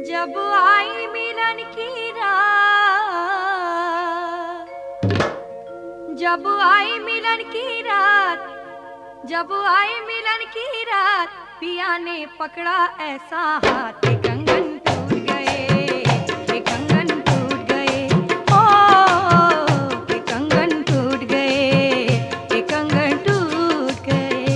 जब आई मिलन की रात, जब आई मिलन की रात, जब आई मिलन की रात, पिया ने पकड़ा ऐसा हाथ, कंगन टूट गए, कंगन टूट गए, ओ कंगन टूट गए, कंगन टूट गए।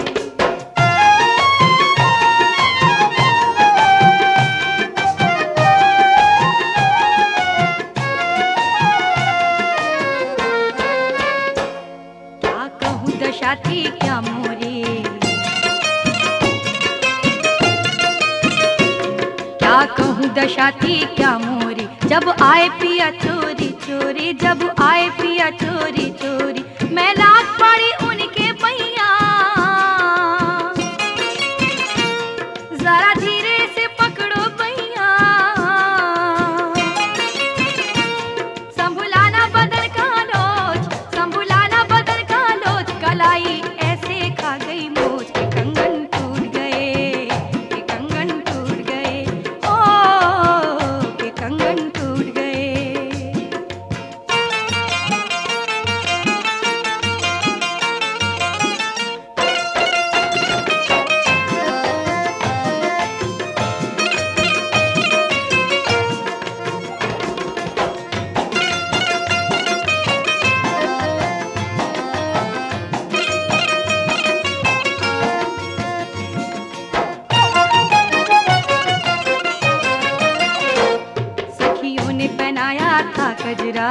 क्या कहूँ दशा थी क्या मोरी, क्या कहूँ दशा थी क्या मोरी, जब आए पिया चोरी चोरी, जब आए पिया चोरी चोरी, मैं लाग पड़ी उनके पैया, जरा धीरे से पकड़ो भैया, संभुलाना बदन का लोच, संभुलाना बदन का लोच, कलाई ऐसे खा गई मोच, के कंगन टूट गए, के कंगन टूट गए, ओ के कंगन टूट गए। सखियों ने पहनाया था गजरा,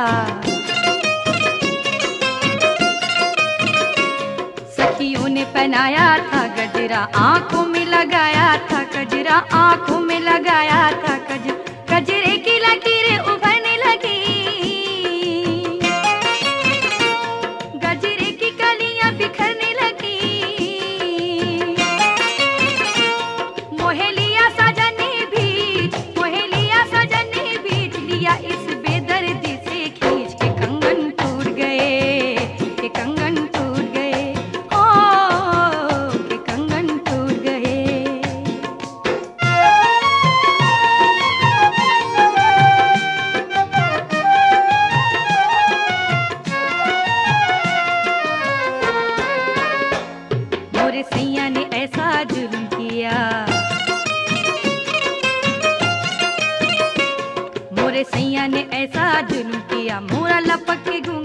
सखियों ने पहनाया था गजरा, आंखों में लगाया था गजरा, आंखों में लगाया था गजरा, गजरे की लकीरें उभरने लगी, गजरे की कलियां बिखरने लगी, मोहेलिया सजन ने भीज, मोहेलिया सजन ने भीज लिया इस बेदर्दी से खींच, के कंगन टूट गए, के कंगन टूट गए, ओ के कंगन टूट गए। मोरे सैया ने ऐसा जुल्म किया, मोरे सैया ने ऐसा जुल्म किया, मोरा लपक के घूंघट